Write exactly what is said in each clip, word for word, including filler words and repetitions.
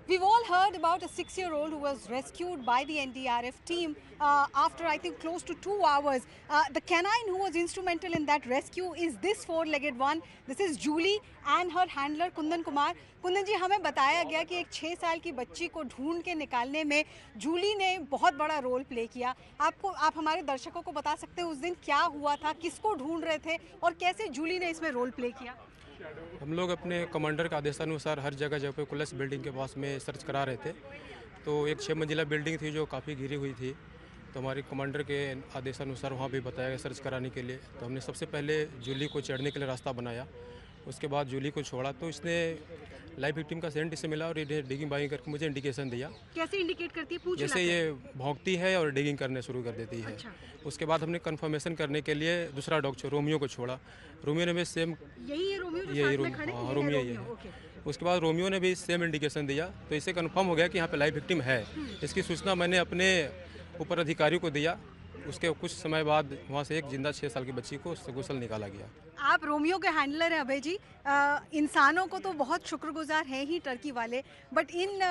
We've all heard about a six-year-old who was rescued by the N D R F team uh, after, I think, close to two hours. Uh, the canine who was instrumental in that rescue is this four-legged one. This is Julie and her handler Kundan Kumar. Kundan जी, हमें बताया गया कि एक छः साल की बच्ची को ढूंढ के निकालने में जूली ने बहुत बड़ा रोल प्ले किया। आपको आप हमारे दर्शकों को बता सकते हैं उस दिन क्या हुआ था, किसको ढूंढ रहे थे और कैसे जूली ने इसमें रोल प्ले किया? हम लोग अपने कमांडर के आदेशानुसार हर जगह जगह पे कुलस बिल्डिंग के पास में सर्च करा रहे थे। तो एक छः मंजिला बिल्डिंग थी जो काफ़ी घिरी हुई थी, तो हमारे कमांडर के आदेशानुसार वहाँ भी बताया गया सर्च कराने के लिए। तो हमने सबसे पहले जूली को चढ़ने के लिए रास्ता बनाया, उसके बाद जूली को छोड़ा तो इसने लाइव विक्टिम का सेंट इसे मिला और ये डिगिंग बाइंग करके मुझे इंडिकेशन दिया। कैसे इंडिकेट करती है? पूछ जैसे ये भौंकती है और डिगिंग करने शुरू कर देती है। अच्छा। उसके बाद हमने कंफर्मेशन करने के लिए दूसरा डॉग रोमियो को छोड़ा। रोमियो ने भी सेम यही है रोमियो जो यही साथ में खड़े? हाँ, रोमियो ये है। उसके बाद रोमियो ने भी सेम इंडिकेशन दिया, तो इसे कंफर्म हो गया कि यहाँ पे लाइव विक्टिम है। इसकी सूचना मैंने अपने ऊपर अधिकारियों को दिया। उसके कुछ समय बाद वहाँ से एक जिंदा छः साल की बच्ची को सकुशल निकाला गया। आप रोमियो के हैंडलर हैं अभय जी। आ, इंसानों को तो बहुत शुक्रगुजार हैं ही टर्की वाले, बट इन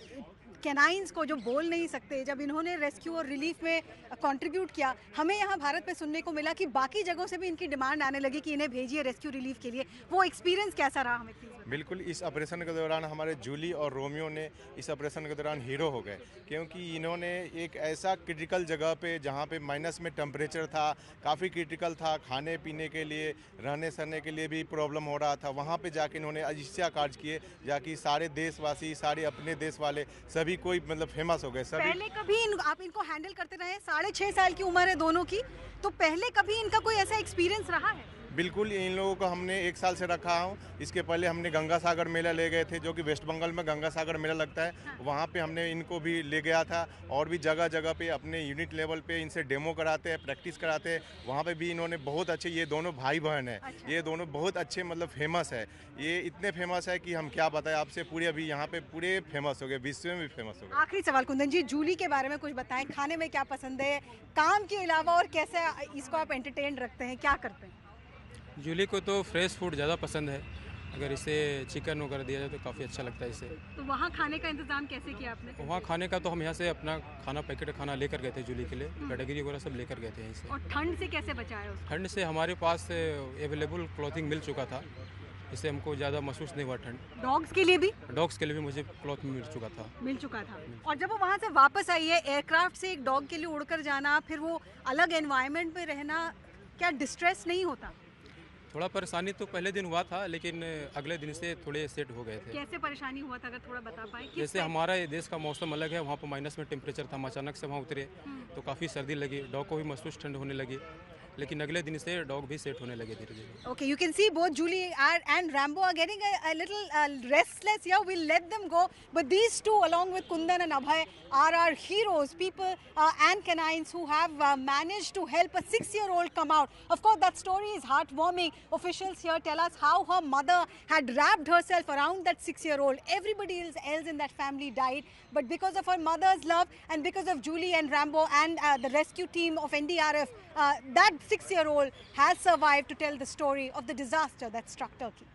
कैनाइंस को जो बोल नहीं सकते, जब इन्होंने रेस्क्यू और रिलीफ में कंट्रीब्यूट किया, हमें यहाँ भारत में सुनने को मिला कि बाकी जगहों से भी इनकी डिमांड आने लगी कि इन्हें भेजिए रेस्क्यू रिलीफ के लिए। वो एक्सपीरियंस कैसा रहा हमें? बिल्कुल, इस ऑपरेशन के दौरान हमारे जूली और रोमियो ने इस ऑपरेशन के दौरान हीरो हो गए, क्योंकि इन्होंने एक ऐसा क्रिटिकल जगह पे जहाँ पे माइनस में टेम्परेचर था, काफ़ी क्रिटिकल था, खाने पीने के लिए, रहने सहने के लिए भी प्रॉब्लम हो रहा था, वहाँ पे जाके इन्होंने अजिस्या कार्य किए, जाकि सारे देशवासी, सारे अपने देश वाले सभी कोई मतलब फेमस हो गए। सभी पहले कभी इन, आप इनको हैंडल करते रहे, साढ़े छः साल की उम्र है दोनों की, तो पहले कभी इनका कोई ऐसा एक्सपीरियंस रहा है? बिल्कुल, इन लोगों को हमने एक साल से रखा हूँ। इसके पहले हमने गंगा सागर मेला ले गए थे, जो कि वेस्ट बंगाल में गंगा सागर मेला लगता है। हाँ। वहाँ पे हमने इनको भी ले गया था, और भी जगह जगह पे अपने यूनिट लेवल पे इनसे डेमो कराते हैं, प्रैक्टिस कराते हैं। वहाँ पे भी इन्होंने बहुत अच्छे, ये दोनों भाई बहन है। अच्छा। ये दोनों बहुत अच्छे मतलब फेमस है। ये इतने फेमस है कि हम क्या बताएं आपसे, पूरे अभी यहाँ पे पूरे फेमस हो गए, विश्व में भी फेमस हो गए। आखिरी सवाल कुंदन जी, जूली के बारे में कुछ बताएं। खाने में क्या पसंद है, काम के अलावा, और कैसे इसको आप एंटरटेन रखते हैं, क्या करते हैं? जूली को तो फ्रेश फूड ज़्यादा पसंद है। अगर इसे चिकन वगैरह दिया जाए तो काफ़ी अच्छा लगता है इसे। तो वहाँ खाने का इंतजाम कैसे किया आपने? वहाँ खाने का तो हम यहाँ से अपना खाना, पैकेट खाना लेकर गए थे जूली के लिए, कैटेगरी वगैरह सब लेकर गए थे यहीं से। और ठंड से कैसे बचाया उसको? ठंड से हमारे पास अवेलेबल क्लॉथिंग मिल चुका था, इससे हमको ज़्यादा महसूस नहीं हुआ ठंड। डॉग्स के लिए भी? डॉग्स के लिए भी मुझे क्लॉथ मिल चुका था। मिल चुका था। और जब वो वहाँ से वापस आई है, एयरक्राफ्ट से एक डॉग के लिए उड़कर जाना, फिर वो अलग एनवायरनमेंट में रहना, क्या डिस्ट्रेस नहीं होता? थोड़ा परेशानी तो पहले दिन हुआ था, लेकिन अगले दिन से थोड़े सेट हो गए थे। कैसे परेशानी हुआ था, अगर थोड़ा बता पाए? जैसे हमारा ये देश का मौसम अलग है, वहाँ पर माइनस में टेम्परेचर था, हम अचानक से वहाँ उतरे तो काफ़ी सर्दी लगी, डॉग को भी महसूस ठंड होने लगी, लेकिन अगले दिन से डॉग भी सेट होने लगे धीरे धीरे। Okay, you can see both Julie and Rambo are getting a, a little uh, restless here. We'll let them go, but these two, along with Kundan and Abhay, are our heroes, people uh, and canines who have uh, managed to help a six-year-old come out. Of course, that story is heartwarming. Officials here tell us how her mother had wrapped herself around that six-year-old. Everybody else, else in that family died, but because of her mother's love and because of Julie and Rambo and uh, the rescue team of N D R F, uh, that six-year-old has survived to tell the story of the disaster that struck Turkey.